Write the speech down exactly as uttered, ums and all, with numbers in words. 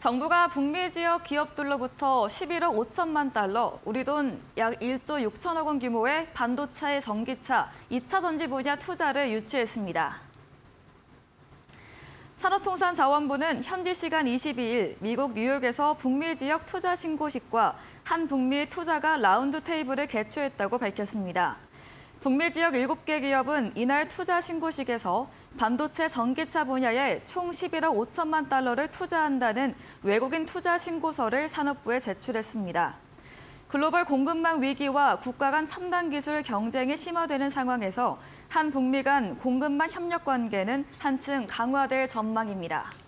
정부가 북미 지역 기업들로부터 십일억 오천만 달러, 우리 돈 약 일조 육천억 원 규모의 반도체, 전기차, 이차 전지 분야 투자를 유치했습니다. 산업통상자원부는 현지 시간 이십이일 미국 뉴욕에서 북미 지역 투자 신고식과 한 북미 투자가 라운드 테이블을 개최했다고 밝혔습니다. 북미 지역 일곱 개 기업은 이날 투자 신고식에서 반도체 전기차 분야에 총 십일억 오천만 달러를 투자한다는 외국인 투자 신고서를 산업부에 제출했습니다. 글로벌 공급망 위기와 국가 간 첨단 기술 경쟁이 심화되는 상황에서 한 북미 간 공급망 협력 관계는 한층 강화될 전망입니다.